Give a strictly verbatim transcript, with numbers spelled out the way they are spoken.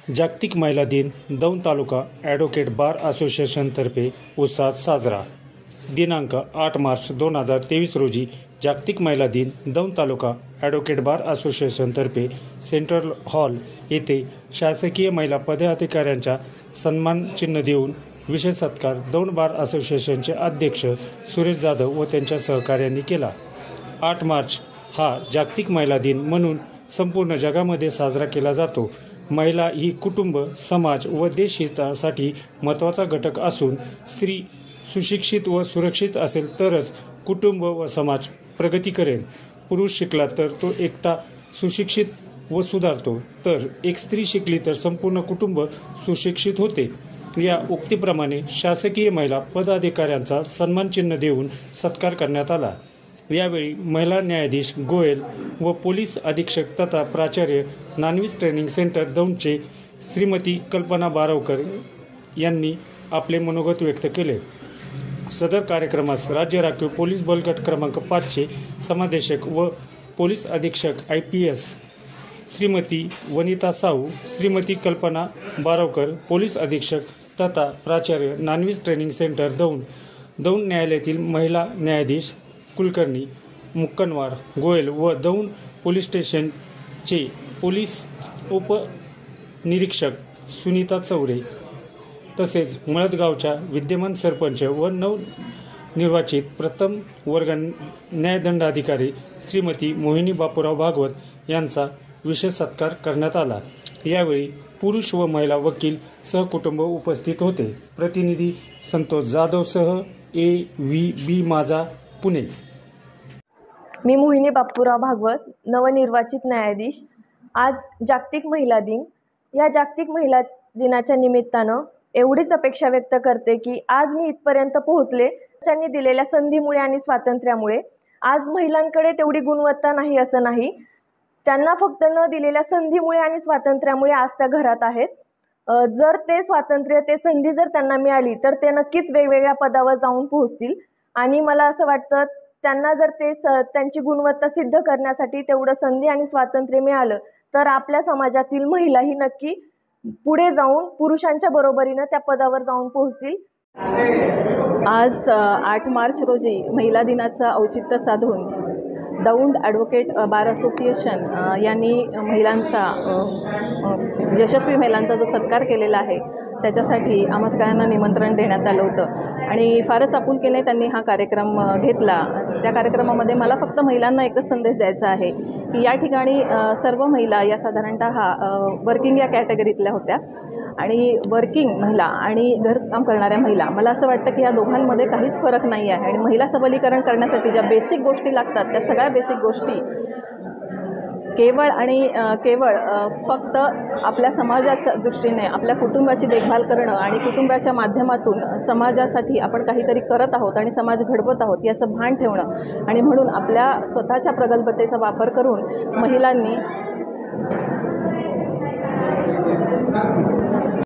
जागतिक महिला दिन दौंड तालुका ॲडव्होकेट बार असोसिएशनतर्फे उत्साहात साजरा। दिनांक आठ मार्च दोन हजार तेवीस रोजी जागतिक महिला दिन दौंड तालुका ॲडव्होकेट बार असोसिएशनतर्फे सेंट्रल हॉल येथे शासकीय महिला पदाधिकाऱ्यांच्या सन्मान चिन्ह देऊन विशेष सत्कार दौंड बार असोसिएशनचे अध्यक्ष सुरेश जाधव व त्यांच्या सहकार्यांनी केला। आठ मार्च हा जागतिक महिला दिन म्हणून संपूर्ण जगामध्ये साजरा केला जातो। महिला ही कुटुंब, समाज व देशहितासाठी महत्त्वाचा घटक असून स्त्री सुशिक्षित व सुरक्षित असेल तरच कुटुंब व समाज प्रगती करेल। पुरुष शिकला तर तो एकटा सुशिक्षित व सुधारतो, तर एक स्त्री शिकली तर संपूर्ण कुटुंब सुशिक्षित होते। या उक्तीप्रमाणे शासकीय महिला पदाधिकाऱ्यांचा सन्मान चिन्ह देऊन सत्कार करण्यात आला। यावेळी महिला न्यायाधीश गोयल व पोलीस अधीक्षक तथा प्राचार्य नानवीज ट्रेनिंग सेंटर दौंडचे श्रीमती कल्पना बारावकर यांनी आपले मनोगत व्यक्त केले। सदर कार्यक्रमास राज्य राखीव पोलीस बल गट क्रमांक पाचचे समादेशक व पोलीस अधीक्षक I P S Shrimati Vanita Sahu, Shrimati Kalpana Baravkar, पोलीस अधीक्षक तथा प्राचार्य नानवीज ट्रेनिंग सेंटर दौंड, दौंड न्यायालयातील महिला न्यायाधीश कुलकर्णी, मुक्कनवार, गोयल व दौंड पोलीस स्टेशनचे पोलीस उपनिरीक्षक सुनीता चौरे तसेच मळदगावच्या विद्यमान सरपंच व नवनिर्वाचित प्रथम वर्ग न्यायदंडाधिकारी श्रीमती मोहिनी बापूराव भागवत यांचा विशेष सत्कार करण्यात आला। यावेळी पुरुष व महिला वकील सहकुटुंब उपस्थित होते। प्रतिनिधी संतोष जाधव सह ए व्ही बी माझा पुणे। मी मोहिनी बापूराव भागवत, नवनिर्वाचित न्यायाधीश। आज जागतिक महिला दिन। या जागतिक महिला दिनाच्या निमित्तानं एवढीच अपेक्षा व्यक्त करते की आज मी इथपर्यंत पोहोचले त्यांनी दिलेल्या संधीमुळे आणि स्वातंत्र्यामुळे। आज महिलांकडे तेवढी गुणवत्ता नाही असं नाही, त्यांना फक्त न दिलेल्या संधीमुळे आणि स्वातंत्र्यामुळे आज त्या घरात आहेत। जर ते स्वातंत्र्य, ते संधी जर त्यांना मिळाली तर ते नक्कीच वेगवेगळ्या पदावर जाऊन पोहोचतील। आणि मला असं वाटतं त्यांना जर ते स त्यांची गुणवत्ता सिद्ध करण्यासाठी तेवढं संधी आणि स्वातंत्र्य मिळालं तर आपल्या समाजातील महिलाही नक्की पुढे जाऊन पुरुषांच्या बरोबरीनं त्या पदावर जाऊन पोहोचतील। आज आठ मार्च रोजी महिला दिनाचं औचित्य साधून दौंड ॲडव्होकेट बार असोसिएशन यांनी महिलांचा यशस्वी महिलांचा जो सत्कार केलेला आहे त्याच्यासाठी आम्हा सगळ्यांना निमंत्रण देण्यात आलं होतं आणि फारच आपुलकीने त्यांनी हा कार्यक्रम घेतला। त्या कार्यक्रमामध्ये मला फक्त महिलांना एकच संदेश द्यायचा आहे की या ठिकाणी सर्व महिला या साधारणतः वर्किंग या कॅटेगरीतल्या होत्या आणि वर्किंग महिला आणि घरकाम करणाऱ्या महिला, मला असं वाटतं की या दोघांमध्ये काहीच फरक नाही आहे आणि महिला सबलीकरण करण्यासाठी ज्या बेसिक गोष्टी लागतात त्या सगळ्या बेसिक गोष्टी केवळ आणि केवळ फक्त आपल्या समाजाच्या दृष्टीने आपल्या कुटुंबाची देखभाल करणं आणि कुटुंबाच्या माध्यमातून समाजासाठी आपण काहीतरी करत आहोत आणि समाज घडवत आहोत याचं भान ठेवणं आणि म्हणून आपल्या स्वतःच्या प्रगल्भतेचा वापर करून महिलांनी